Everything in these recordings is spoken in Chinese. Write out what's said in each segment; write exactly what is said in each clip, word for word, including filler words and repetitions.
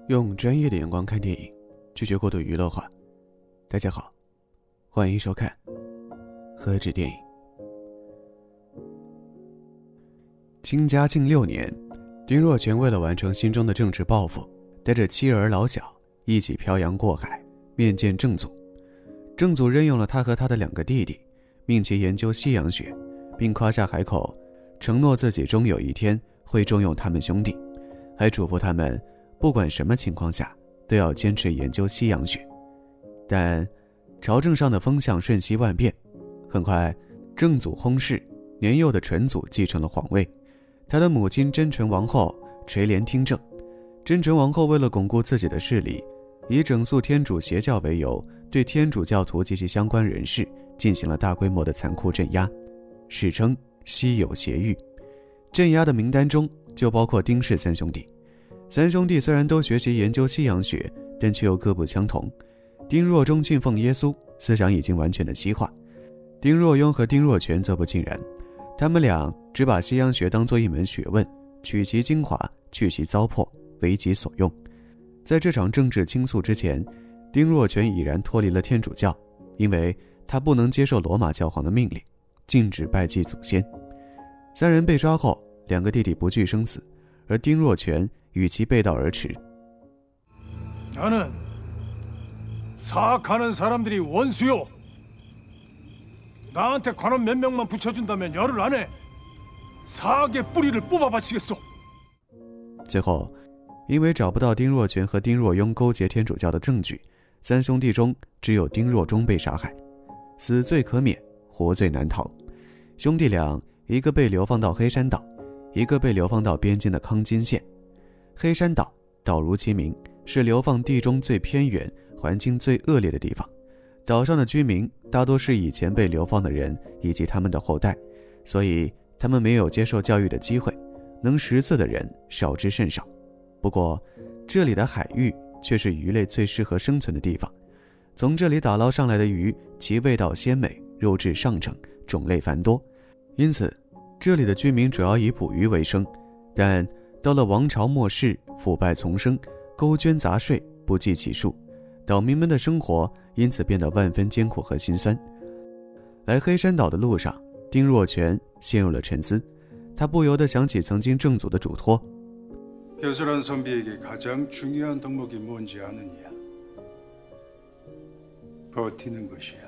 用专业的眼光看电影，拒绝过度娱乐化。大家好，欢迎收看何止电影。清嘉靖六年，丁若全为了完成心中的政治抱负，带着妻儿老小一起漂洋过海，面见正祖。正祖任用了他和他的两个弟弟，命其研究西洋学，并夸下海口，承诺自己终有一天会重用他们兄弟，还嘱咐他们不管什么情况下都要坚持研究西洋学。但朝政上的风向瞬息万变，很快正祖薨逝，年幼的纯祖继承了皇位。他的母亲真纯王后垂帘听政。真纯王后为了巩固自己的势力，以整肃天主邪教为由，对天主教徒及其相关人士进行了大规模的残酷镇压，史称西有邪狱。镇压的名单中就包括丁氏三兄弟。三兄弟虽然都学习研究西洋学，但却又各不相同。丁若中信奉耶稣，思想已经完全的西化；丁若雍和丁若全则不尽然，他们俩只把西洋学当作一门学问，取其精华，去其糟粕，为己所用。在这场政治倾诉之前，丁若全已然脱离了天主教，因为他不能接受罗马教皇的命令，禁止拜祭祖先。三人被抓后，两个弟弟不惧生死，而丁若全与其背道而驰。 나는 사악하는 사람들이 원수요. 나한테 관원 몇 명만 붙여준다면 열흘 안에 사악의 뿌리를 뽑아바치겠소. 最后，因为找不到丁若全和丁若雍勾结天主教的证据，三兄弟中只有丁若中被杀害，死罪可免，活罪难逃。兄弟俩一个被流放到黑山岛，一个被流放到边境的康津县。黑山岛，岛如其名，是流放地中最偏远、环境最恶劣的地方。岛上的居民大多是以前被流放的人以及他们的后代，所以他们没有接受教育的机会，能识字的人少之甚少。不过，这里的海域却是鱼类最适合生存的地方。从这里打捞上来的鱼，其味道鲜美，肉质上乘，种类繁多，因此这里的居民主要以捕鱼为生。但到了王朝末世，腐败丛生，勾捐杂税不计其数，岛民们的生活因此变得万分艰苦和心酸。来黑山岛的路上，丁若全陷入了沉思，他不由得想起曾经正祖的嘱托。 벼슬한 선비에게 가장 중요한 덕목이 뭔지 아느냐? 버티는 것이야.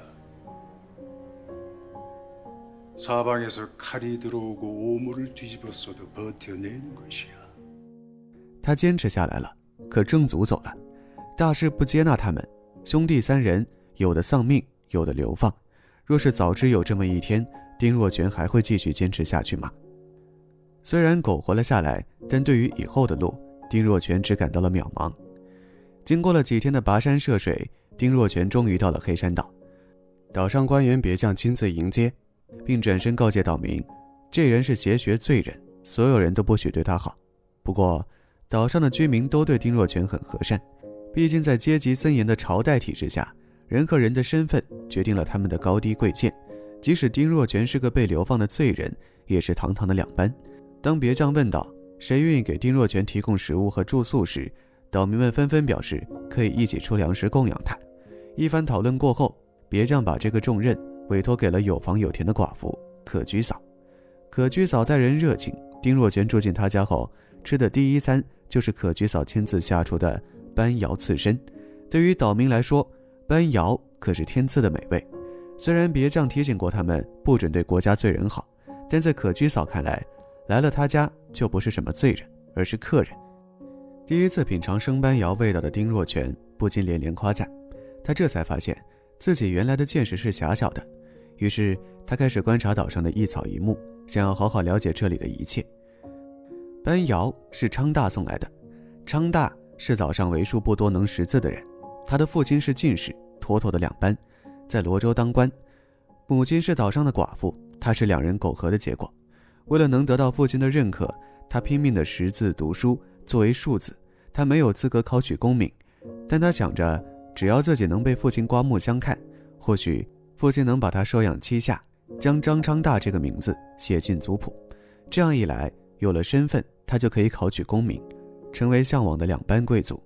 사방에서 칼이 들어오고 오물을 뒤집었어도 버텨내는 것이야. 他坚持下来了，可正祖走了，大事不接纳他们，兄弟三人有的丧命，有的流放。若是早知有这么一天，丁若全还会继续坚持下去吗？虽然苟活了下来，但对于以后的路，丁若全只感到了渺茫。经过了几天的跋山涉水，丁若全终于到了黑山岛。岛上官员别将亲自迎接，并转身告诫岛民，这人是邪学罪人，所有人都不许对他好。不过岛上的居民都对丁若全很和善，毕竟在阶级森严的朝代体制下，人和人的身份决定了他们的高低贵贱。即使丁若全是个被流放的罪人，也是堂堂的两班。当别将问到谁愿意给丁若全提供食物和住宿时，岛民们纷纷表示可以一起出粮食供养他。一番讨论过后，别将把这个重任委托给了有房有田的寡妇可居嫂。可居嫂待人热情，丁若全住进她家后，吃的第一餐就是可居嫂亲自下厨的班肴刺身。对于岛民来说，班肴可是天赐的美味。虽然别将提醒过他们不准对国家罪人好，但在可居嫂看来，来了他家就不是什么罪人，而是客人。第一次品尝生班肴味道的丁若全不禁连连夸赞，他这才发现自己原来的见识是狭小的。于是他开始观察岛上的一草一木，想要好好了解这里的一切。班肴是昌大送来的，昌大是岛上为数不多能识字的人，他的父亲是进士，妥妥的两班，在罗州当官，母亲是岛上的寡妇，他是两人苟合的结果。为了能得到父亲的认可，他拼命地识字读书。作为庶子，他没有资格考取功名，但他想着只要自己能被父亲刮目相看，或许父亲能把他收养膝下，将张昌大这个名字写进族谱。这样一来，有了身份，他就可以考取功名，成为向往的两班贵族。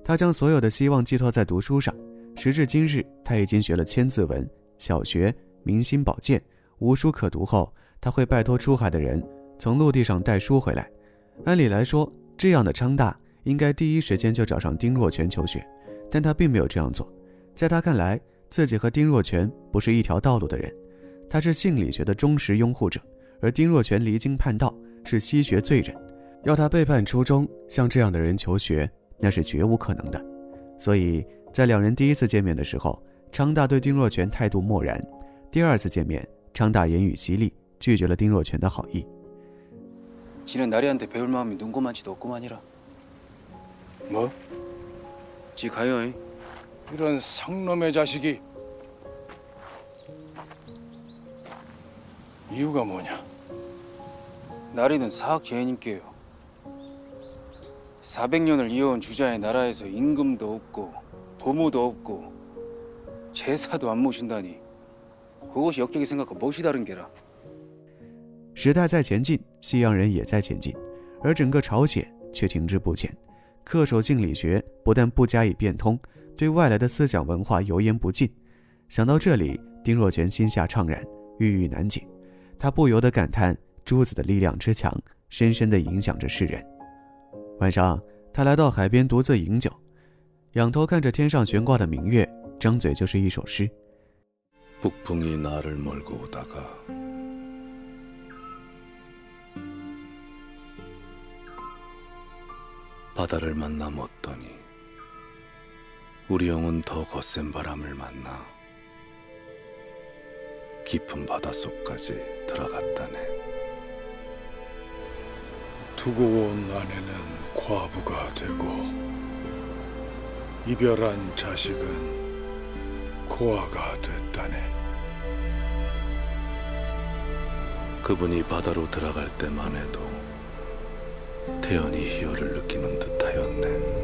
他将所有的希望寄托在读书上，时至今日，他已经学了千字文、小学、明心宝鉴，无书可读后，他会拜托出海的人从陆地上带书回来。按理来说，这样的昌大应该第一时间就找上丁若全求学，但他并没有这样做。在他看来，自己和丁若全不是一条道路的人，他是性理学的忠实拥护者，而丁若全离经叛道，是西学罪人，要他背叛初衷，向这样的人求学，那是绝无可能的。所以在两人第一次见面的时候，昌大对丁若全态度漠然，第二次见面，昌大言语犀利，拒绝了丁若全的好意。 지는 나리한테 배울 마음이 눈고만치도 없구만이라. 뭐? 지 가요. 이런 상놈의 자식이. 이유가 뭐냐? 나리는 사학 제님께요. 사백 년을 이어온 주자의 나라에서 임금도 없고 보모도 없고 제사도 안 모신다니 그것이 역적이 생각과 무엇이 다른 게라. 时代在前进，西洋人也在前进，而整个朝鲜却停滞不前。恪守性理学不但不加以变通，对外来的思想文化油盐不进。想到这里，丁若全心下怅然，郁郁难解。他不由得感叹诸子的力量之强，深深地影响着世人。晚上，他来到海边独自饮酒，仰头看着天上悬挂的明月，张嘴就是一首诗。 북풍이 나를 몰고 오다가 바다를 만나 멎더니 우리 영은 더 거센 바람을 만나 깊은 바닷속까지 들어갔다네. 두고 온 아내는 과부가 되고 이별한 자식은 고아가 됐다네. 그분이 바다로 들어갈 때만 해도 태연이 희열을 느끼는 듯하였네.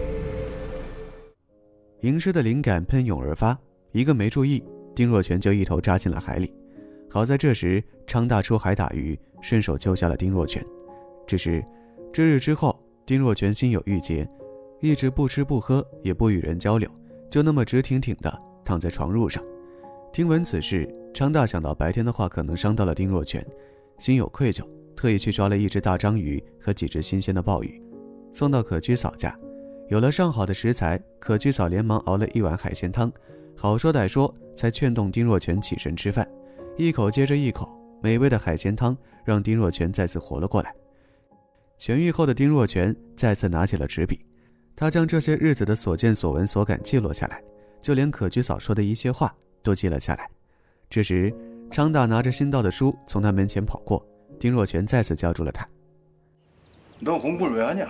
吟诗的灵感喷涌而发，一个没注意，丁若全就一头扎进了海里。好在这时昌大出海打鱼，顺手救下了丁若全。只是这日之后，丁若全心有郁结，一直不吃不喝，也不与人交流，就那么直挺挺地躺在床褥上。听闻此事，昌大想到白天的话可能伤到了丁若全，心有愧疚，特意去抓了一只大章鱼和几只新鲜的鲍鱼，送到可居嫂家。有了上好的食材，可居嫂连忙熬了一碗海鲜汤，好说歹说才劝动丁若全起身吃饭。一口接着一口，美味的海鲜汤让丁若全再次活了过来。痊愈后的丁若全再次拿起了纸笔，他将这些日子的所见所闻所感记录下来，就连可居嫂说的一些话都记了下来。这时昌大拿着新到的书从他门前跑过，丁若全再次叫住了他。 너 공부를 왜 하냐?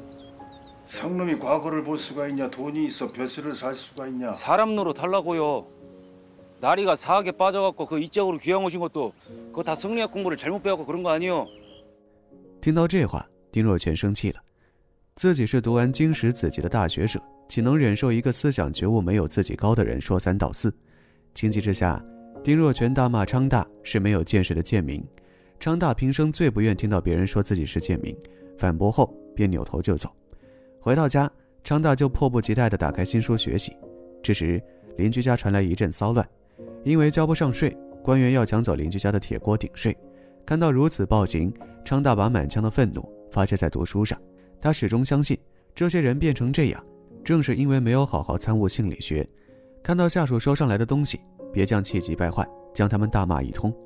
상놈이 과거를 볼 수가 있냐? 돈이 있어 벼슬을 살 수가 있냐? 사람 노릇 하려고요. 나리가 사학에 빠져갖고 그 이쪽으로 귀양 오신 것도 그거 다 성리학 공부를 잘못 배웠고 그런 거 아니요? 听到这话，丁若全生气了。自己是读完经史子集的大学者，岂能忍受一个思想觉悟没有自己高的人说三道四？情急之下，丁若全大骂昌大是没有见识的贱民。昌大平生最不愿听到别人说自己是贱民，反驳后便扭头就走。回到家，昌大就迫不及待地打开新书学习。这时邻居家传来一阵骚乱，因为交不上税，官员要抢走邻居家的铁锅顶税。看到如此暴行，昌大把满腔的愤怒发泄在读书上。他始终相信这些人变成这样，正是因为没有好好参悟性理学。看到下属收上来的东西，别将气急败坏，将他们大骂一通。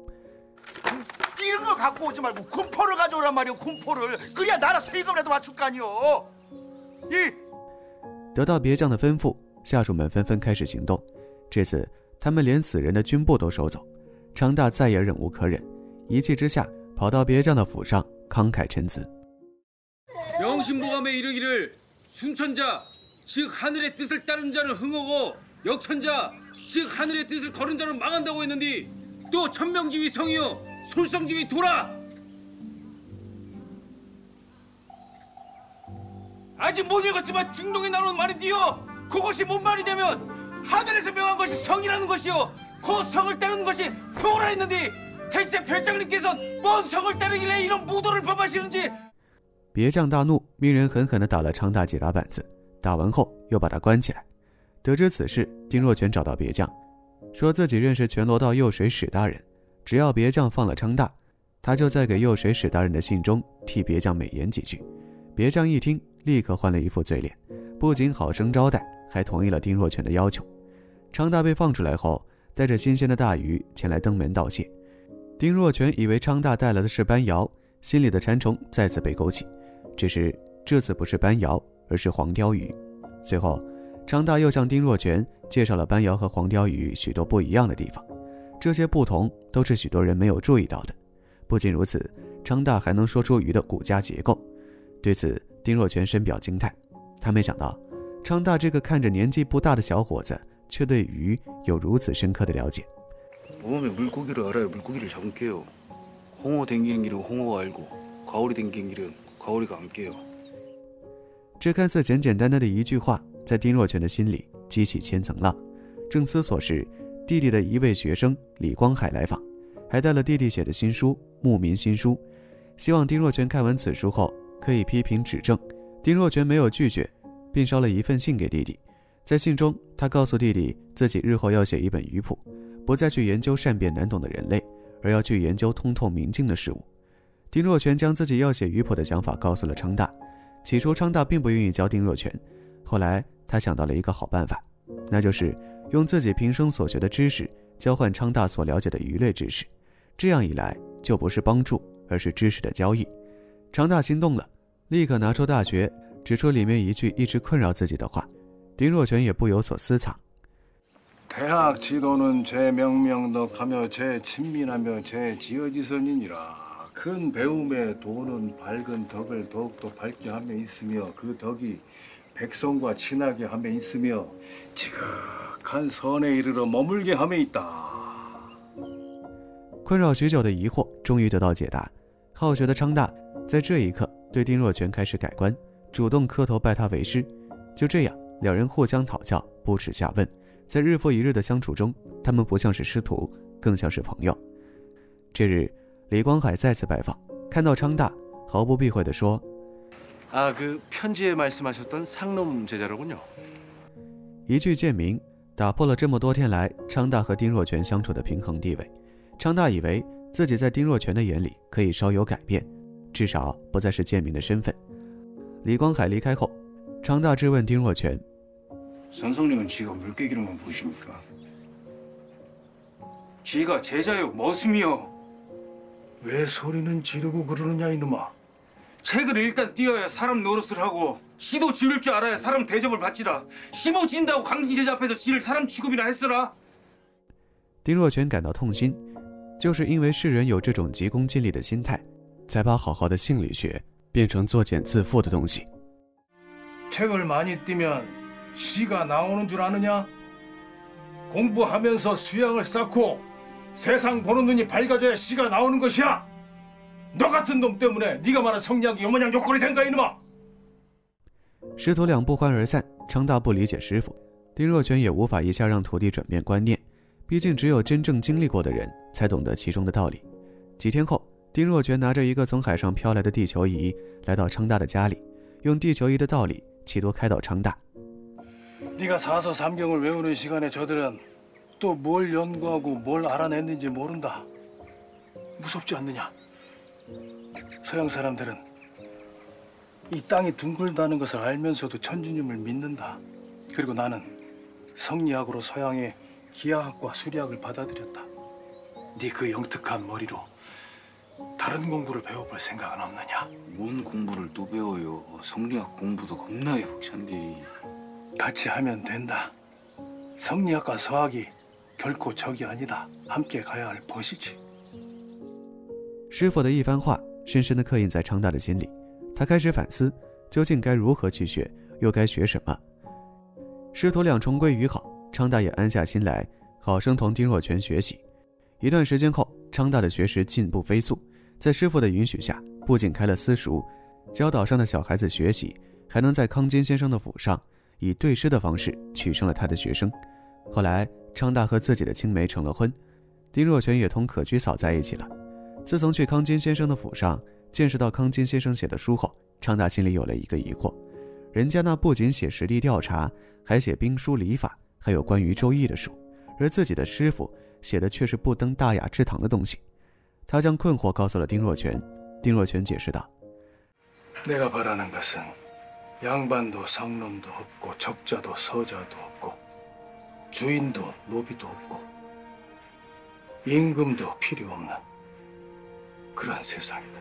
이런 거 갖고 오지 말고 군포를 가져오란 말이오. 군포를. 그래야 나라 세금이라도 맞출 거 아니오. 이 得到别将的吩咐，下属们纷纷开始行动。这次他们连死人的军部都收走。昌大再也忍无可忍，一气之下跑到别将的府上慷慨陈词。 명심보감에 이르기를 순천자 즉 하늘의 뜻을 따른 자는 흥하고 역천자 즉 하늘의 뜻을 거른 자는 망한다고 했는데 또 천명지위 성이요 솔성지위 돌아 아직 못 읽었지만 중동에 나오는 말인데요 그것이 뭔 말이 되면 하늘에서 명한 것이 성이라는 것이요 그 성을 따르는 것이 표라 했는데 대체 별장님께서는 뭔 성을 따르길래 이런 무도를 범하시는지 别将大怒，命人狠狠地打了昌大几打板子， 打完后又把他关起来。得知此事，丁若全找到别将，说自己认识全罗道右水史大人，只要别将放了昌大，他就在给右水史大人的信中替别将美言几句。别将一听，立刻换了一副嘴脸，不仅好生招待，还同意了丁若全的要求。昌大被放出来后，带着新鲜的大鱼前来登门道谢。丁若全以为昌大带来的是斑瑶，心里的馋虫再次被勾起，只是这次不是斑瑶，而是黄鲷鱼。随后昌大又向丁若全介绍了斑瑶和黄鲷鱼许多不一样的地方，这些不同都是许多人没有注意到的。不仅如此，昌大还能说出鱼的骨架结构。对此，丁若全深表惊叹，他没想到昌大这个看着年纪不大的小伙子却对鱼有如此深刻的了解。 몸에 물고기를 알아야 물고기를 잡은 깨요. 홍어 댕기는 길은 홍어가 알고 가오리 댕기는 길은 가오리가 안 깨요. 这看似简简单单的一句话，在丁若全的心里激起千层浪。正思索时，弟弟的一位学生李光海来访，还带了弟弟写的新书《牧民新书》，希望丁若全看完此书后可以批评指正。丁若全没有拒绝，并捎了一份信给弟弟。在信中，他告诉弟弟自己日后要写一本鱼谱，不再去研究善变难懂的人类，而要去研究通透明净的事物。丁若全将自己要写鱼谱的想法告诉了昌大。起初昌大并不愿意教丁若全，后来他想到了一个好办法，那就是用自己平生所学的知识交换昌大所了解的鱼类知识，这样一来就不是帮助，而是知识的交易。昌大心动了，立刻拿出大学，指出里面一句一直困扰自己的话。丁若全也不有所私藏。 대학 지도는 제 명명덕하며 제 친민하며 제 지어지선이니라. 큰 배움에 도는 밝은 덕을 더욱더 밝게 하며 있으며 그 덕이 백성과 친하게 하며 있으며 지극한 선에 이르러 머물게 하며 있다. 困扰许久的疑惑终于得到解答。好学的昌大在这一刻对丁若全开始改观，主动磕头拜他为师。就这样，两人互相讨教，不耻下问。 在日复一日的相处中，他们不像是师徒，更像是朋友。这日，李光海再次拜访，看到昌大，毫不避讳地说：“ 啊，그 편지에 말씀하셨던 상놈 제자로군요。” 一句贱名，打破了这么多天来昌大和丁若全相处的平衡地位。昌大以为自己在丁若全的眼里可以稍有改变，至少不再是贱民的身份。李光海离开后，昌大质问丁若全。 선성님은 지가 물개기로만 보십니까? 지가 제자요 머슴이요. 왜 소리는 지르고 그러느냐 이놈아. 책을 일단 띄어야 사람 노릇을 하고 시도 지을 줄 알아야 사람 대접을 받지라. 시모 진다고 강진 제자 앞에서 지를 사람 취급이나 했으라. 丁若全感到痛心，就是因为世人有这种急功近利的心态，才把好好的性理学变成作茧自缚的东西。 책을 많이 띄면 시가 나오는 줄 아느냐? 공부하면서 수양을 쌓고 세상 보는 눈이 밝아져야 시가 나오는 것이야. 너 같은 놈 때문에 네가 말한 성리학이 요모냥 욕거리 된가 이놈아. 师徒俩不欢而散。昌大不理解师傅，丁若全也无法一下让徒弟转变观念，毕竟只有真正经历过的人才懂得其中的道理。几天后，丁若全拿着一个从海上飘来的地球仪来到昌大的家里，用地球仪的道理企图开导昌大。 네가 사서 삼경을 외우는 시간에 저들은 또 뭘 연구하고 뭘 알아냈는지 모른다. 무섭지 않느냐? 서양 사람들은 이 땅이 둥글다는 것을 알면서도 천주님을 믿는다. 그리고 나는 성리학으로 서양의 기하학과 수리학을 받아들였다. 네 그 영특한 머리로 다른 공부를 배워볼 생각은 없느냐? 뭔 공부를 또 배워요. 성리학 공부도 겁나게 벅찬디. 같이 하면 된다. 성리학과 서학이 결코 적이 아니다. 함께 가야 할 벗이지. 师傅的一番话深深地刻印在昌大的心里，他开始反思，究竟该如何去学，又该学什么。师徒俩重归于好，昌大也安下心来，好生同丁若全学习。一段时间后，昌大的学识进步飞速，在师傅的允许下，不仅开了私塾，教岛上的小孩子学习，还能在康金先生的府上。 以对师的方式取胜了他的学生。后来，昌大和自己的青梅成了婚，丁若全也同可居嫂在一起了。自从去康金先生的府上见识到康金先生写的书后，昌大心里有了一个疑惑： 人家那不仅写实地调查，还写兵书礼法，还有关于周易的书，而自己的师傅写的却是不登大雅之堂的东西。他将困惑告诉了丁若泉，丁若泉解释道： 내가 바라는 것은 양반도 상놈도 없고 적자도 서자도 없고 주인도 노비도 없고 임금도 필요 없는 그런 세상이다.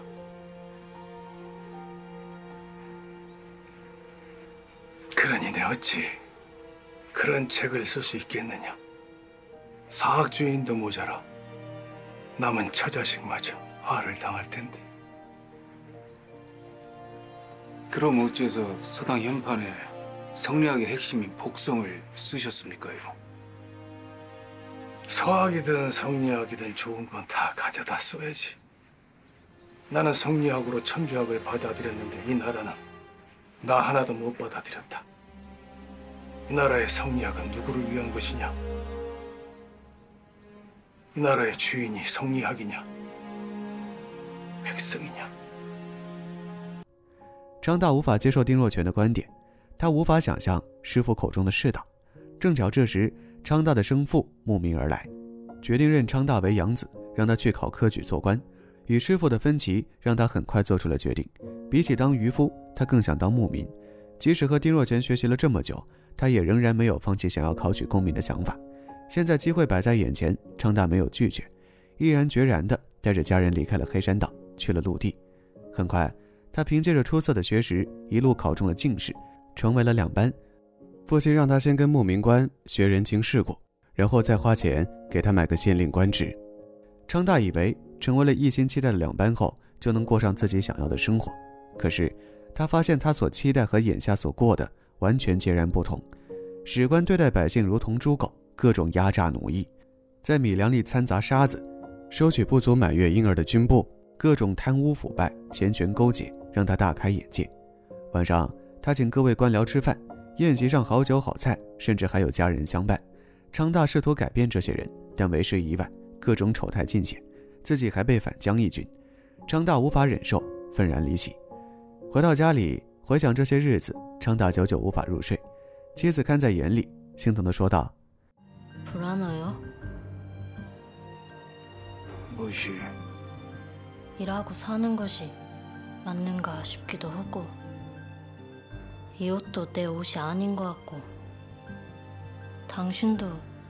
그러니 내 어찌 그런 책을 쓸 수 있겠느냐. 사학주인도 모자라 남은 처자식마저 화를 당할 텐데. 그럼 어째서 서당 현판에 성리학의 핵심인 복성을 쓰셨습니까요? 서학이든 성리학이든 좋은 건 다 가져다 써야지. 나는 성리학으로 천주학을 받아들였는데 이 나라는 나 하나도 못 받아들였다. 이 나라의 성리학은 누구를 위한 것이냐? 이 나라의 주인이 성리학이냐? 백성이냐? 张大无法接受丁若泉的观点，他无法想象师傅口中的世道。正巧这时，昌大的生父慕名而来，决定认昌大为养子，让他去考科举做官。与师傅的分歧让他很快做出了决定，比起当渔夫，他更想当牧民。即使和丁若泉学习了这么久，他也仍然没有放弃想要考取功名的想法。现在机会摆在眼前，昌大没有拒绝，毅然决然地带着家人离开了黑山岛，去了陆地。很快，他凭借着出色的学识，一路考中了进士，成为了两班。父亲让他先跟牧民官学人情世故，然后再花钱给他买个县令官职。昌大以为成为了一心期待的两班后，就能过上自己想要的生活。可是他发现他所期待和眼下所过的完全截然不同。史官对待百姓如同猪狗，各种压榨奴役，在米粮里掺杂沙子，收取不足满月婴儿的军部，各种贪污腐败、钱权勾结，让他大开眼界。晚上，他请各位官僚吃饭，宴席上好酒好菜，甚至还有家人相伴。昌大试图改变这些人，但为时已晚，各种丑态尽显，自己还被反将一军。昌大无法忍受，愤然离席。回到家里，回想这些日子，昌大久久无法入睡。妻子看在眼里，心疼地说道： 불안해요? 무엇이? 일하고 사는 것이 맞는가 싶기도 하고 이 옷도 내 옷이 아닌 것 같고 당신도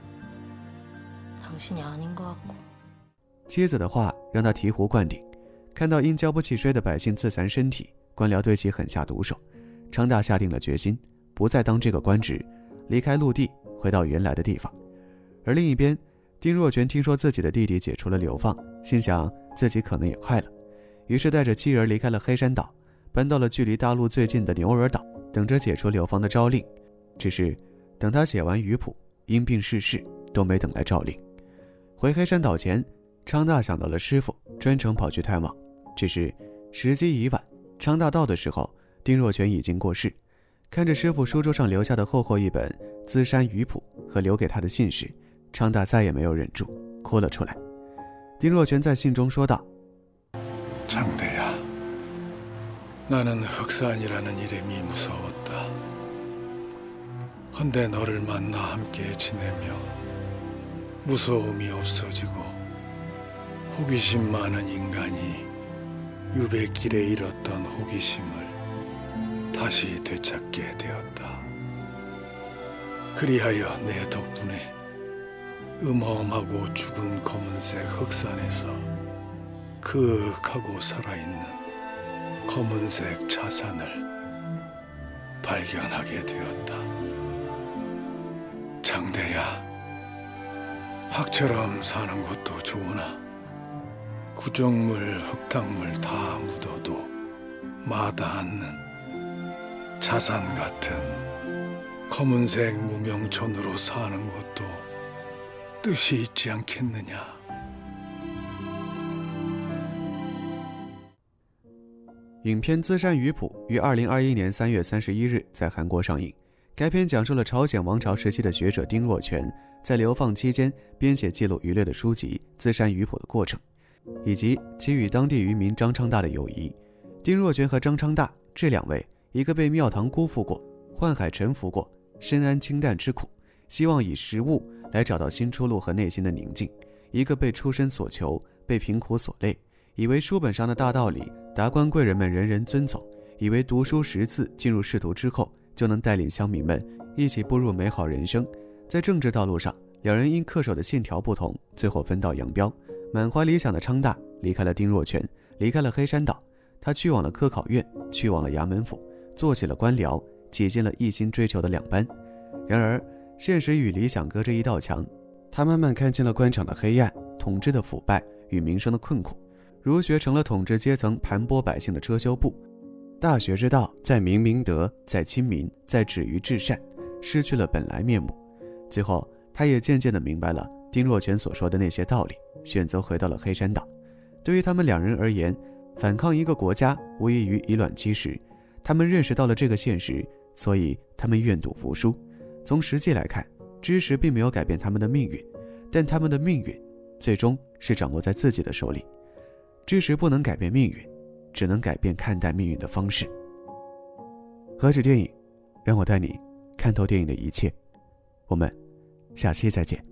당신이 아닌 것 같고 妻子的话让他醍醐灌顶，看到因交不起税的百姓自残身体，官僚对其狠下毒手。昌大下定了决心，不再当这个官职，离开陆地，回到原来的地方。而另一边，丁若泉听说自己的弟弟解除了流放，心想自己可能也快了，于是带着妻儿离开了黑山岛，搬到了距离大陆最近的牛儿岛，等着解除流放的诏令。只是等他写完鱼谱，因病逝世，都没等来诏令。回黑山岛前，昌大想到了师傅，专程跑去探望。只是时机已晚，昌大到的时候，丁若泉已经过世。看着师傅书桌上留下的厚厚一本《资山鱼谱》和留给他的信时，昌大再也没有忍住，哭了出来。丁若泉在信中说道： 장대야, 나는 흑산이라는 이름이 무서웠다. 헌데 너를 만나 함께 지내며 무서움이 없어지고 호기심 많은 인간이 유배길에 잃었던 호기심을 다시 되찾게 되었다. 그리하여 내 덕분에 음험하고 죽은 검은색 흑산에서 그윽하고 살아있는 검은색 자산을 발견하게 되었다. 장대야, 학처럼 사는 것도 좋으나 구정물, 흙탕물 다 묻어도 마다 않는 자산 같은 검은색 무명천으로 사는 것도 뜻이 있지 않겠느냐. 影片《资山鱼谱》于二零二一年三月三十一日在韩国上映。该片讲述了朝鲜王朝时期的学者丁若泉在流放期间编写记录渔猎的书籍《资山鱼谱》的过程，以及其与当地渔民张昌大的友谊。丁若泉和张昌大这两位一个被庙堂辜负过、宦海沉浮过、深谙清淡之苦，希望以食物来找到新出路和内心的宁静；一个被出身所求、被贫苦所累，以为书本上的大道理达官贵人们人人遵从，以为读书识字进入仕途之后就能带领乡民们一起步入美好人生。在政治道路上，两人因恪守的信条不同，最后分道扬镳。满怀理想的昌大离开了丁若泉，离开了黑山岛，他去往了科考院，去往了衙门府，做起了官僚，挤进了一心追求的两班。然而现实与理想隔着一道墙，他慢慢看清了官场的黑暗、统治的腐败与民生的困苦。儒学成了统治阶层盘剥百姓的遮羞布，大学之道在明明德，在亲民，在止于至善，失去了本来面目。最后他也渐渐地明白了丁若泉所说的那些道理，选择回到了黑山岛。对于他们两人而言，反抗一个国家无异于以卵击石，他们认识到了这个现实，所以他们愿赌服输。从实际来看，知识并没有改变他们的命运，但他们的命运最终是掌握在自己的手里。知识不能改变命运，只能改变看待命运的方式。何止电影，让我带你看透电影的一切。我们下期再见。